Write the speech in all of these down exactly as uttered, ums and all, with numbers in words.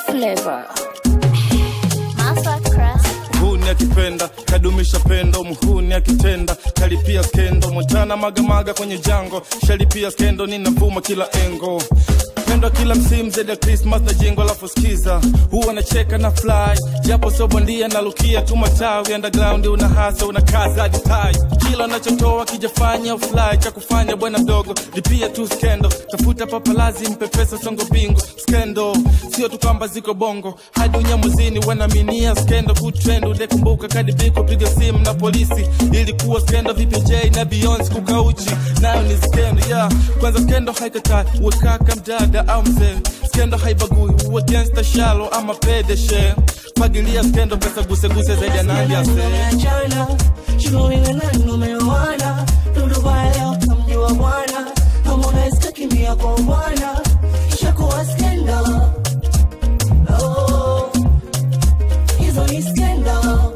flavor. Muhuni akipenda, kadumisha pendo. Muhuni akitenda, kalipia skendo. Montana magamaga kwenye jango, shalipia skendo. Ninavuma kila engo, pendo kila msimu zeda Christmas na jingo la fuskiza. Huwa na cheka na fly, japo so bondia na lukia tu matawi. Underground una hasa, una kaza jitai. Kila unachotoa kijafanya fly, cha kufanya bwana mdogo, lipia tu skendo. Tafuta papalazi mpe pesa songo bingo. Skendo, sio tu kamba ziko bongo, hadi unyamuzini wanaminia skendo. Kutrend udekumbuka kadibiko piga simu na polisi. Ilikuwa skendo vipi J na Beyonce kukauchi. Now ni skendo, yeah. Kwanza skendo haikatai, uwe kaka mdada au mzee. Skendo haibagui, uwe gangsta shallow ama pedeshe. Pagilia skendo pesa guse guse zaidi ya nandi ya se. Shuloni na nani umewana, Dudu baya leo kamjua bwana. Harmonize kakimbia kwa bwana, ishakuwa skendo. Oh, hizo ni skendo.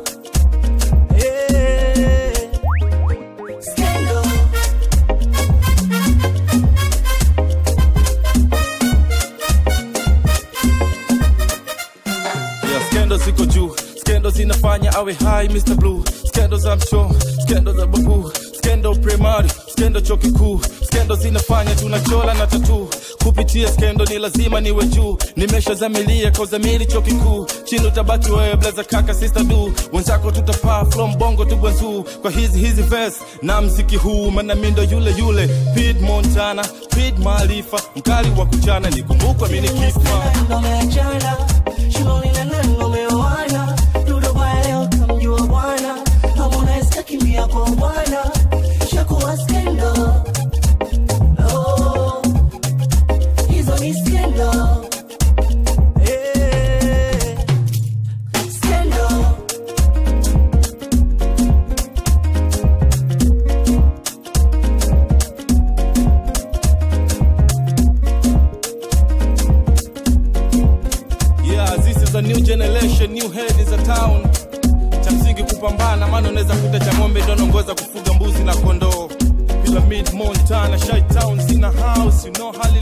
Hey, skendo. Yeah, skendo ziko juu, skendo zinafanya awe high Mister Blue. Skendo za mcho, skendo za babu, skendo primary, skendo chuo kikuu. Skendo zinafanya tunachola na tattoo. Kupitia skendo ni lazima niwe juu. Nimeshazamilia kwa zamili chuo kikuu. Chini utabaki wewe blaza kaka sister du. Wenzako tutapaa from bongo tu gwanzu. Kwa hizi hizi verse na mziki huu, maana mindo yule yule Pete Montana, Pete Malifa, mkali wa kuchana. Nikumbukwa mimi nikifa. Shuloni na nani umewana, Dudu baya leo kamjua bwana. Harmonize kakimbia kwa bwana, ishakuwa skendo. Oh, hizo ni skendo. Hey, skendo. Yeah, this is a new generation, new head is a town. Cha msingi kupambana, maana unaweza kuta cha ng'ombe ndio anaongoza kufuga mbuzi na kondoo. Pyramid Montana, Shy Town, in a house, you know how